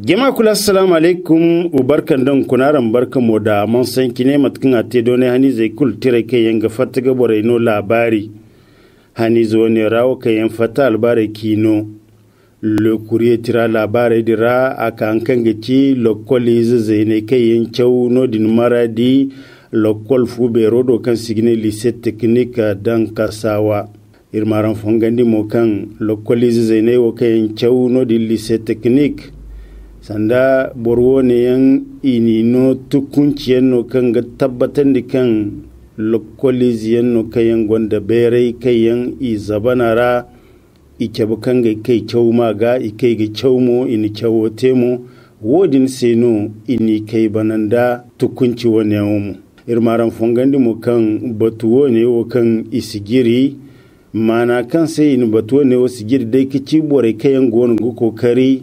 Jama'a kula assalamu alaikum ubarkan dan kunaran barkan mu da mun san kine matkin ate done hani zai kul tire kai yanga fatta ga bore no labari hani zo ne rawo kai yan fatta albare kino le courrier tira labari dira aka an kan gici lokoli zai ne kai yan chau no din maradi lokol fu be rodo kan signe lycée technique dan kasawa irmaran fongandi mo kan lokoli zai ne wo kai yan chau no din lycée technique sanda borwo ne yan inino tukunciyen no kan ga tabbatan da kan lokoliziyen no kayan gwanda berai kayan izabanara ike bukan ga kai kyau maga ikai ga kyau mo ini kyawo temo wodin seno ini kai bananda tukunci wani yawon irmaran fongandi mu kan batuwo ne wo kan isigiri mana kan sai ini batuwo ne wo sigiri dai kici bore kayan gonu go kokari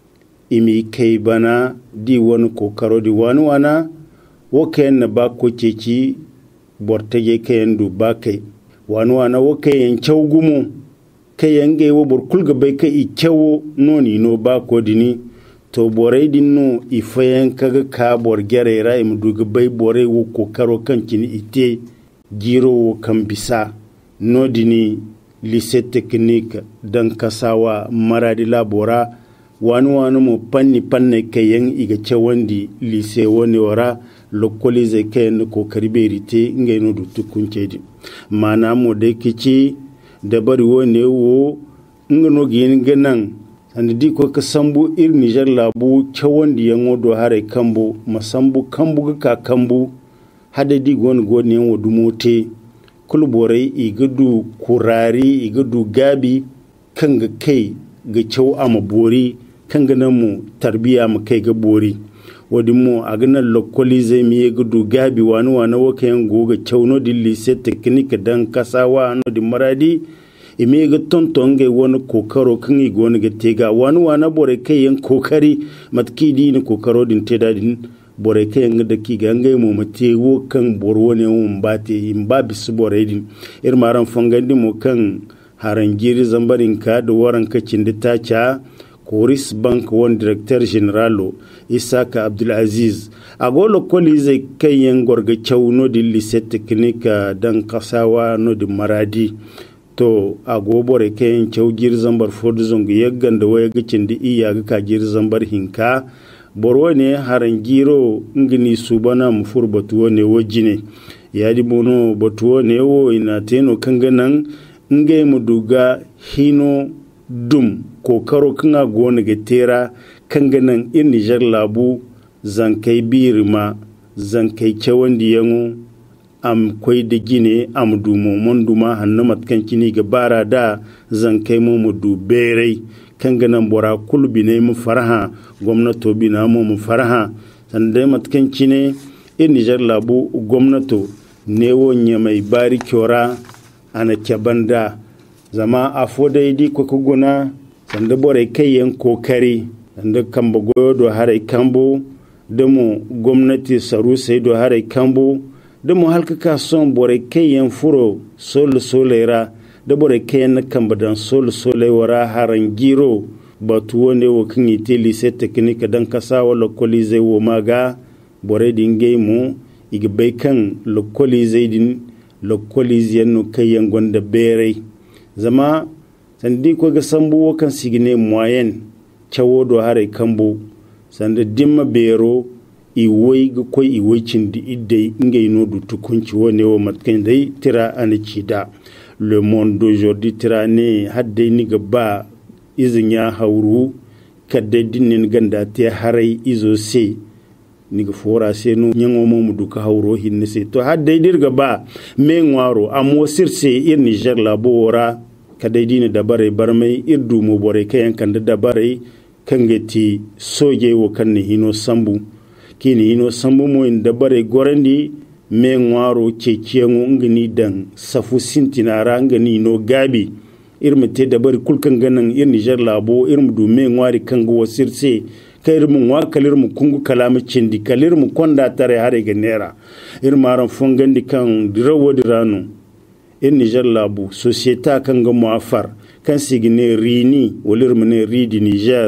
imi kai bana di wani kokaro di wani wana wakayen na ba ko ceci bortage kayan du ba kai wani wana wakayen kyau gumo kayan gaiwa burkulga bai kai i kyawo noni no ba ko dini to borai din no ifayen kaga ka borgere ra imu duga bai borai wo kokaro kan kini ite giro wo kan bisa no dini lycée technique dan kasawa maradi labora wani mu panne kayan iga cewandi lise wani wara lokoli zai kayan kokari berite ngai no dutu kunce mana mu dai kici da bari wani wo ngano gin ganan andi di ko ka sambu ir Niger labu cewandi yan wodo hare kambu masambu kambu ka kambu hada di gon yan wodu mote kulborai igadu kurari igadu gabi kanga kai ga cew amabori kan ganan mu tarbiya mu kai ga bori wadin mu a ganan lokoli zai miye gudu gabi wani waka yan goga cauno di lycée technique dan kasawa no di maradi ime ga tonton ga wani kokaro kan yi goni ga tega wani bore kai yan kokari matki di ni kokaro din teda din bore kai yan da ki ga ngai mu mate wo kan borwo ne mun bate in ba bisu bore din irmaran fangandi mu kan harangiri zambarin ka da waran kacin da ta ca Coris Bank wani Director Generalo Isaka Abdulaziz agolo koli zai kayan gorga kyau no di lycée technique dan kasawa no di maradi to agobore kayan kyau girzambar forduzon ga yaggan da waya gicin da iya ga ka girzambar hinka borwo ne harangiro ngini subana mufur batuwo ne wajine yadi bono batuwo ne wo ina teno kanganan ngai muduga hino dum kokaro kanga gona ga tera kanganan in Niger labu zankai birima zankai cewandi yango am koi da gine am dumo monduma hannu matkan kini ga bara da zankai mu du berei kanganan bora kulbi ne mu farha gwamnato bi na mu farha sandai matkan kine in Niger labu gwamnato ne wonya mai bari kyora ana kyabanda zama a fodai di kokuguna sanda bore kayan kokari sanda kamba goyo do harai kambo da mu gwamnati saru sai do harai kambo da mu halkaka son bore kayan furo solera da bore kayan na kamba dan solewara haran giro batu wone wo kan yi lycée technique dan kasa wa lokoli zai wo maga bore dingai mu igbai kan lokoli zai din lokoli zai no kayan gwanda berai zama sandi ko ga sambu wakan sigine moyen chawo do hare kambo sanda dimma bero iwoi ga koi iwocin di idde ingay no du tukunci wone wo matkan dai tira anicida le monde d'aujourd'hui tira ne hadde ni ga ba izin ya hauru kadde dinnin ganda te harai izo se ni ga fora se no nyango mu duka hauro hinne se to hadde dirga ba me ngwaro amo sirse ir Niger la bora kadai dini dabare barmai irdu mu bore kayan kan da dabare kan gati soje wo kan ni hino sambu kini hino sambu mo in dabare gorandi me ngwaro ceciyango ngini dan safu sintinara ngani no gabi irmete dabare kulkan ganan ir Niger labo irmu du me ngwari kan go sirse kayir mu wa kalir mu kungu kalamu cindi kalir mu konda tare hare ga nera irmaran fongandi kan dirawo dirano in Niger labu societa kan ga muafar kan sigine rini walir mene ridi Niger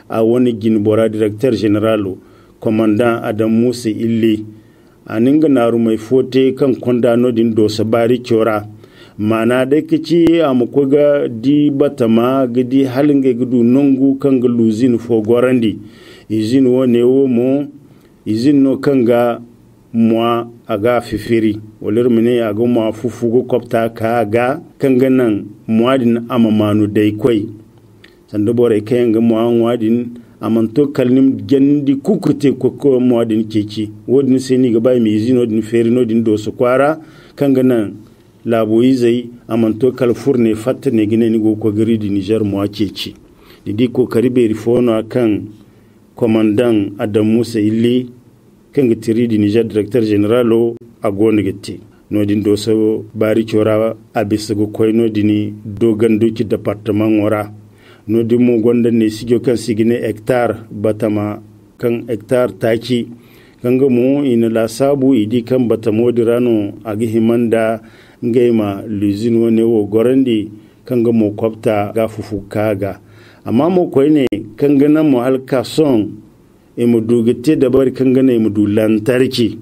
a wani ginbora directeur general commandant Adam Musa Illi aninga naru mai fote kan kondano din dosa bari kyora mana da kici amukoga di batama gidi halinga gudu nongu kanga luzin fo gorandi izin wone wo mo izin no kanga mwa aga fifiri walir mine aga mwa fufugo kopta ka aga kanga nan mwadin amamanu dai kwai sanda bore kayanga mwa mwadin amanto kalnim gendi kukurte koko mwadin keki wodin seni ga bay mi izin wodin feri no din do so kwara kanga nan laboyi zai amanto kalfurne fatta ne gine ni go ko gari di Niger mwa keki didi ko karibe rifono kan commandant Adam Musa Illi kan gitiri di Niger directeur general a gona gitti no din do so bari chora abisago koy no dini dogan duki departement wora no di mo gonda ne sigyo kan sigine hectare batama kan hectare taki kanga mo ina la sabu idi kan batamo dirano agi himanda ngaima luzin wone wo gorandi kanga mo kopta ga fufukaga amma mo koyne kanga na mo halka son e mo dugete da bari kanga ne mo du lantarki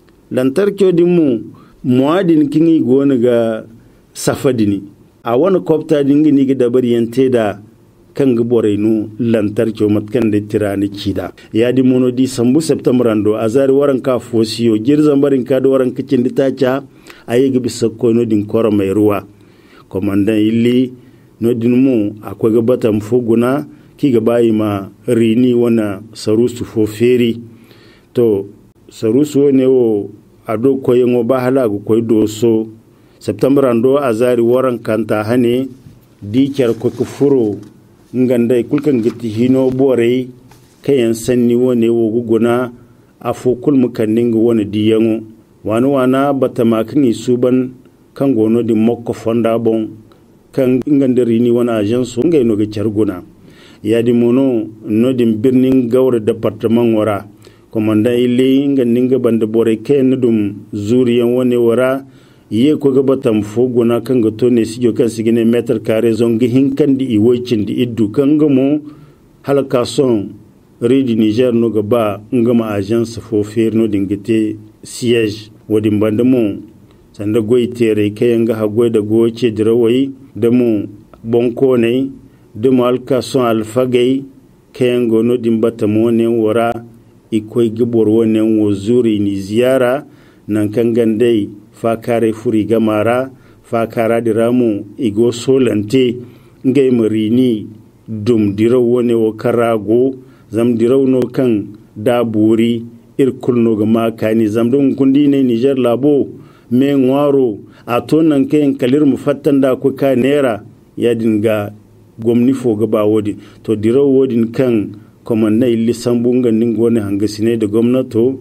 odi mu muadin kingi gona ga safadini a wani kopta dingi ni ga da bari yante da kanga borenu lantarki matkan da tirani kida ya di mono di sambu september ando azari waran ka fosiyo girzan barin ka da waran kicin ditacha ayi ga bisa ko no din koro mai ruwa komandan Illi no din mu akwai ga batam foguna ki ga bayi ma rini wana sarusu fo feri to sarusu ne wo ado koyengo bahala go koy do so september ando azari waran kanta hane di kyar ko furo nganda kulkan gitti hino bore kayan sanni wone wo guguna afo kul mukanninga wona diyango wana batama kan suban kan gono di mokko fonda bon kan nganda rini wana agence ngay no ga charguna yadi mono no dim birnin gawre departement wora commandant Illi nganinga bande bore ken dum zuriyan wone wora ye ko ga batam foguna kan ga to ne sijo kan sigine meter carré zongi hinkan di iwocin di iddu kan ga mo halaka son redi Niger no ga ba ngama agence fo fer no dingete siège wodin bande mo sanda goy tere kayan ga hagoy da goce dirawai da mu bonko ne da mu halka son alfagay kayan go no din batamo ne wora ikoy gibor wonen wo zuri ni ziyara nan kan gandai fakare furi gamara fakara diramu igo solante ngay marini dum diraw wone wo karago zam diraw no kan daburi irkulno ga makani zam dum kundi ne Niger labo me ngwaro aton nan kayen kalir mu fattanda ko ka nera yadin ga gomni fo ga ba wodi to diraw wodin kan komanna Illi sambunga ningone hangasine da gwamnato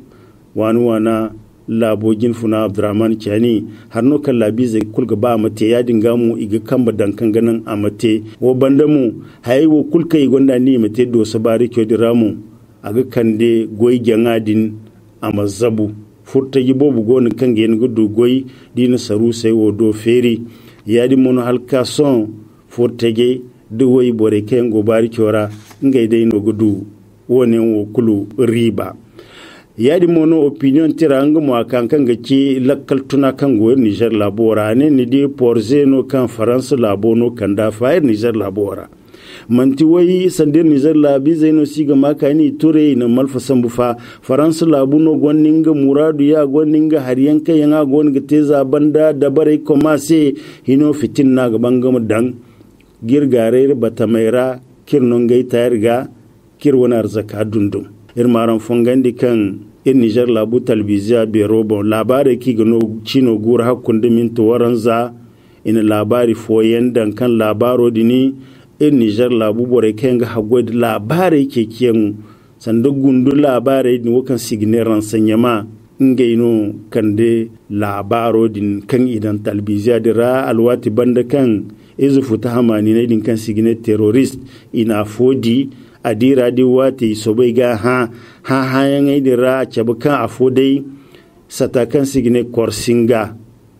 wana labogin funa Abdurrahman Chani har no kan labi zai kulga ba mate ya dinga mu iga kamba dankan ganin a mate wo banda mu hayi wo kulka yi gonda ni mate do sabari kyo diramu aga kande goy jangadin a mazabu furta yi bobu gonin kan gen gudu goy dina saru sai wo do feri ya di mono halka son furta ge do woy bore ken go bari kyora ngai dai no gudu wonen wo kulu riba yadi mono opinion tiranga mo kan ga ci lakkal tuna kan go Niger labora ne ni di porzeno kan France labono kan da fa Niger labora manti wai sandir Niger labi zaino siga makani ture na malfa sambufa France labuno gonninga muradu ya gonninga hariyanka yanga gonga teza banda da bare komase hino fitinna ga bangam dan girgare batamaira kirnon gai tayarga kirwanar zaka dundum irmaran fongandi kan Niger labu talbiziya be robo labari ki gano chino gur hakunde min to waranza ina labari foyen dan kan labaro dini Niger labu bore kenga hagwed labari ke kiyan sanda gundu labari ni wakan signe renseignement ngaino kande labaro din kan idan talbiziya dira alwati banda kan izu futa hamani ne din kan signe terrorist ina fodi adira di wati sobai ga ha yan idira chabukan afodai satakan signe korsinga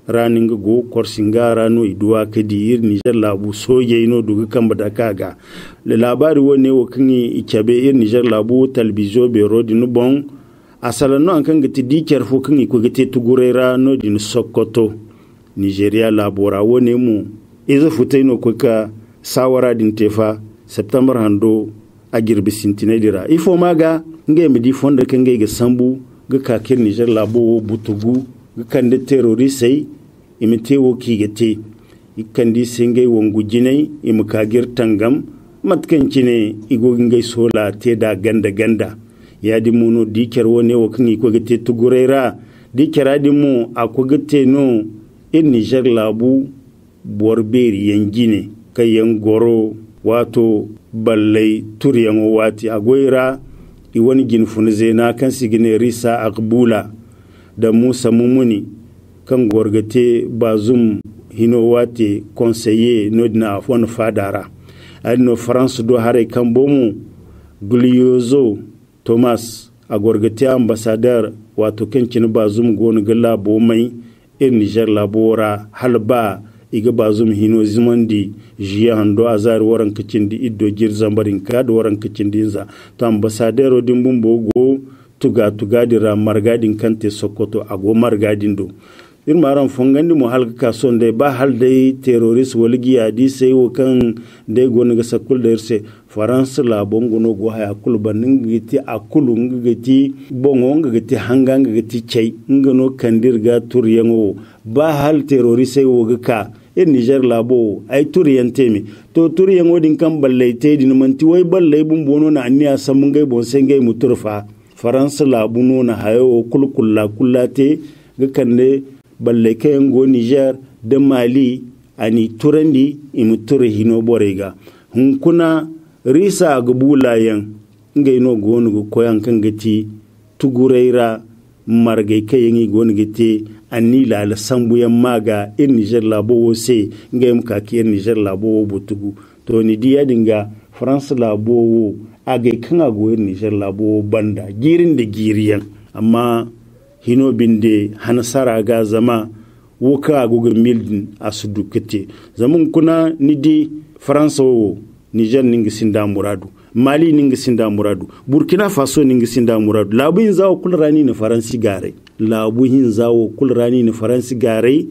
ranin go korsinga rano iduwa kadi ir Niger labu soje ino duga kamba da kaga le labari wone wo kingi ikabe ir Niger labu talbizo be rodi no bon asalano an kan gati diker fo kingi ko gati tugurera no din Sokoto Nigeria labora wone mu izo futaino ko ka sawara din tefa September hando a girbi sintinadira ifo maga nge midi fonda kan ga sambu ga kakir Niger labo butugu ga kan da terrorisai imite wo kigete ikandi singai wongu jinai imukagir tangam matkan cine igogin gai sola te da ganda ya di muno diker wone wo kan iko gate tugurera dikera di mu ako gate no in Niger labu borberi yangine kayan goro wato ballai turiyan wati agoira iwani ginfun zena kan sigine risa akbula da Musa Mumuni kan gorgate bazum hino wati conseiller nodna afon fadara adno France do hare kan bomu Gliozo Thomas a gorgate ambassadeur wato kancin bazum gonu galla bomai in Niger labora halba iga bazum hino zimandi jiya hando azar waran kicindi iddo jir zambarin ka da waran kicindi za to ambassadeur din bumbo go tuga dira margadin kante Sokoto ago margadin do irmaran fongandi mo halka kason de ba halde terrorist walgi adi sai wo kan de gonu ga sakul da irse France la bongo no go haya kulban ngiti akulu ngiti bongo ngiti hanga ngiti chai ngano kandir ga turiyango ba hal terrorist sai wo ga in Niger labo ay turiyan temi to turiyan wodin kan balle te din manti wai balle bun bono na anniya samun gai bon sen gai muturfa France labu no na hayo kullate ga kanne balle kayan go Niger da Mali ani turandi imuture hino borega hunkuna risa gubulayan ngai no gonu go koyan kan gati tugureira margai kayan gonu gati anni la sambuyan maga in Niger labo wose ngai muka ki Niger labo butugu to ni diya dinga France labo agai kan ago Niger labo banda girin da giriyan amma hino binde hanasara ga zama woka agogar mildin asudu kete zaman kuna nidi France o Niger ningi sinda muradu Mali ningi sinda muradu Burkina Faso ningi sinda muradu labu hin zawo kulrani na Faransi gare labu hin zawo kulrani na Faransi gare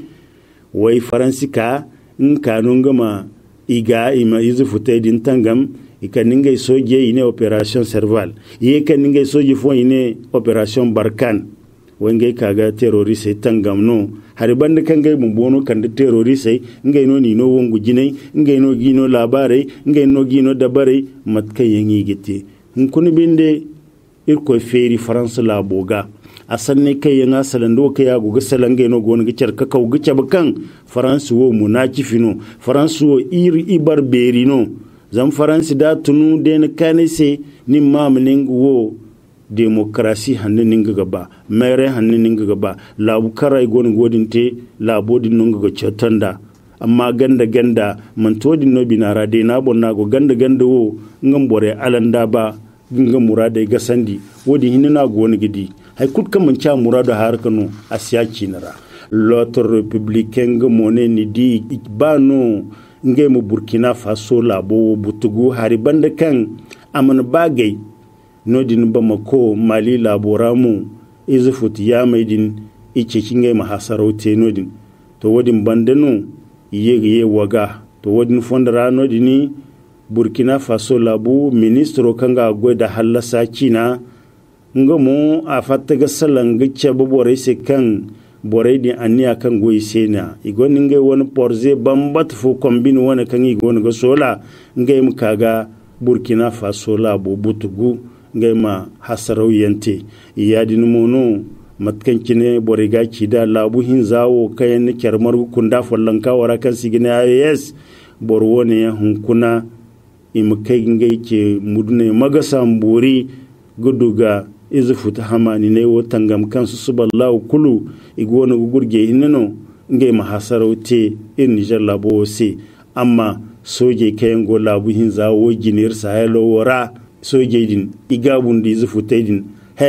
wai Faransi ka in kanun gama iga ima izu futedin tangam ikaninga soje ine operation Serval ye kaninga soje fo ine operation Barkan wenge kaga terroriste tangamno hari bande kangay mumbono kan terroriste ngay no ni no wongu jinay ngay no gino labare ngay no gino dabare matkay yangi gite kuni binde irko feri France la boga asanne kay yanga salando kay agu gasalan ngay no gon gicer kakaw gice bakan France wo munakifino France wo ibar berino zam France da tunu den kanese ni mamningu wo demokrasi hannu ninga gaba mere hannu ninga gaba labu karai goni godinte labodin nunga ga cetanda amma ganda mantodin no binara de na bonna go ganda wo ngambore alanda ba ginga murade ga sandi wodi hinna goni gidi hay kut kam cha murado har kanu asiya cinara l'autre républicain mone ni di bano ngemu Burkina Faso labo butugu hari banda kan amana bagay nodin Bamako Mali laboramu izufut ya maidin ice kingai mahasarauta nodin to wadin bandano ye waga to wadin fondara nodini Burkina Faso labu ministro kanga gwada halasa kina ngamo a fattaga salanga cebe bore se kan bore di aniya kan goyi sena igon ngai wani porze bambat fo kombin wani kan igon ga sola ngai mukaga Burkina Faso labu butugu ngai ma hasarau yante iyadin mono matkankine boriga kida labu hin zawo kayan kyarmar kunda fallanka warakan sigine IAS borwone hunkuna imkai ngai ke mudune magasan bori guduga izufuta hamani ne wotangam kansu suballahu kulu igwona gurge hinno ngai ma hasarau te in Niger labo se amma soje kayan go labu hin zawo ginir sahelo wara sojeidin igabun di zufutaidin he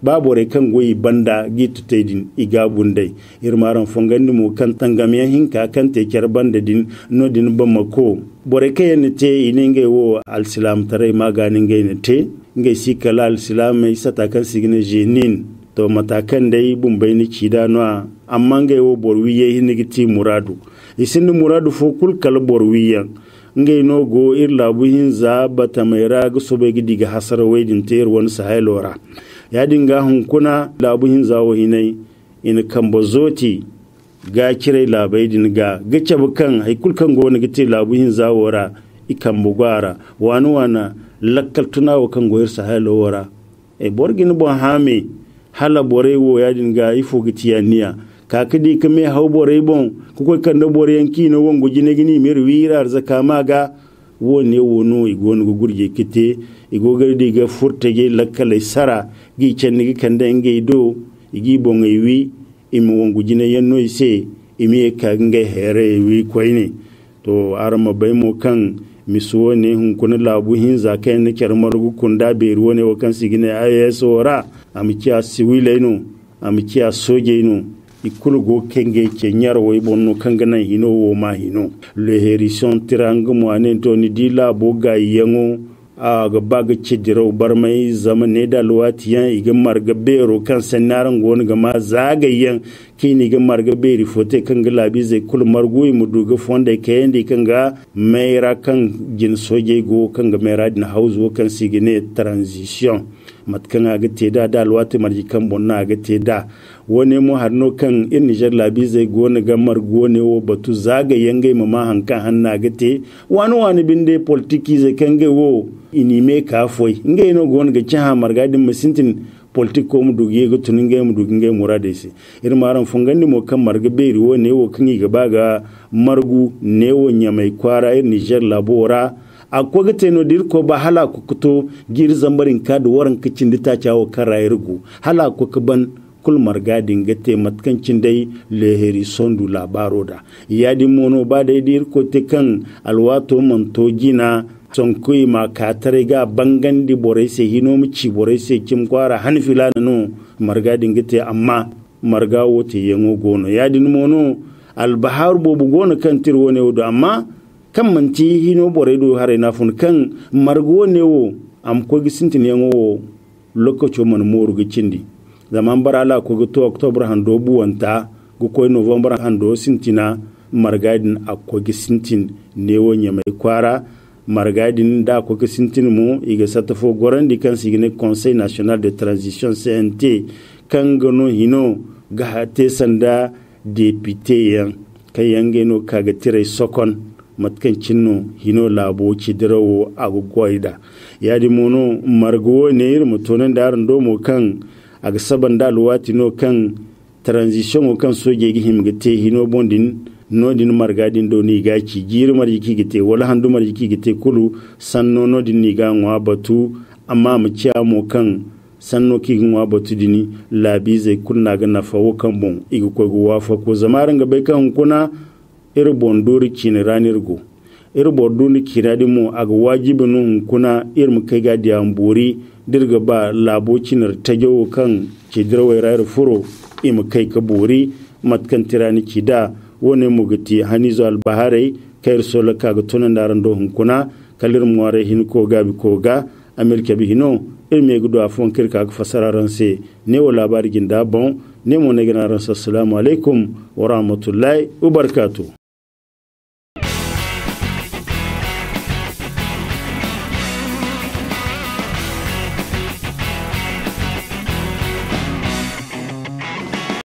babore kan goyi banda gitu tedin iga bundai irmaran fongandi mo kan tangamiya hinka kan te kyar banda din no din bamako bore kayen te ininge wo alsilam tare maganin gaine te ngai sikala alsilam mai sata kan sigine jenin to matakan dai bumbai ni cida no amma ngai wo borwiye hinigiti muradu isin muradu fo kul kal borwiyan ngai no go irla buhin za bata mai raga sobe gidiga hasara waidin ter won sahelora ya dinga hunkuna labuhin zawo hinai in kambozoti ga kirai labai dinga gace bukan haikul kan go gite labuhin zawora ikan bugara wani wana lakkal tunawa kan goyar sahelora borgin bon hame hala bore wo ya dinga ifo gitiya niya kakidi kame hau bore bon kuko kan da bore yanki no wongo gine gini mir wirar zakama ga wone wono igon go gurje kite igo gardi ga furtage lakkale sara gi cenni kan da ngai do igi bon wi imi wongo gine yanno ise imi ka ngai here wi koyne to arama baymo kan misuwo ne hun kun labu hin zakai ne kermar gukun da be ruwo ne wakan sigine ayesora amikiya siwile no amikiya soje no ikulu go kenge ke nyaro ibonno kangana hino wo ma hino le hérison tirang mo anen to ni dila boga yango ga baga cidiro barmai zaman ne da luwati yan iga marga bero kan sanaran gon ga ma zagayen kini ga marga beri fote kan ga labi zai kul margoyi mu duga fonda ke yandi kan ga maira kan jin soje go kan ga maira din hauzo kan sigine transition matkan ga teda da luwati marji kan bonna ga teda wone mu harno kan in Niger labi zai go na ga margo ne wo batu zagayen ga ma hankan hanna ga te wani binde politiki zai kan ga wo inime ka foi ngai no gon ga cha margadin masintin politiko mu dugiye go tunin ga mu dugin ga murade si irmaran fungandi mo kan marga beri wo ne wo kan ga baga margu ne wo nyamai kwara Niger labora akwa ga teno dir ko ba hala ku kuto gir zambarin ka da waran kicin dita chawo karayirgu hala ku ban kul margadin ga te matkancin dai leheri sondu labaro da yadi mono ba dai dir ko te kan alwato manto gina sonkoi ma katare ga bangandi borai se hino mu ci borai se kim kwara hanfila no margadin ga te amma marga wote yango gono yadi mono albahar bobu gono kan tirwo ne wodo amma kan manti hino borai do hare na fun kan margo ne wo am ko gisintin yango lokaco man moru ga cindi zaman barala ko to october hando buwanta go ko november hando sintina margadin akko sintin ne wonya mai kwara margadin da ko sintin mu iga satafo gorandi kan sigine conseil national de transition CNT kan gano hino ga te sanda député yan kayange no kaga tire sokon matkan cinno hino labo ci dirawo agogoida yadi mono margo ne ir mutonan daran do mo kan aga saban da luwati no kan transition o kan soje gi himgite hino bondin no din margadin do ni gaci gir marjiki gite wala handu marjiki gite kulu sanno no din ni ga ngwa batu amma mu ciya mo kan sanno ki ngwa batu dini labi zai kunna ga nafawo kan bon igu ko wafa ko zamaran ga bai kan kuna ir bondori kin ranirgo ir borduni kiradi mo aga wajibi nun kuna ir mu kai ga diamburi dirga ba labo cinar tagewo kan ke dirwai rayar furo im kai ka bori matkan tirani kida wone mugati hanizo albaharai kair sola kaga tunan daran do hunkuna kalir muware hin ko gabi ko ga amerika bi hino ilme gudo afon kirka ka fasararan se ne wa labari ginda bon ne mo ne gina ran assalamu alaikum wa rahmatullahi wa barakatuh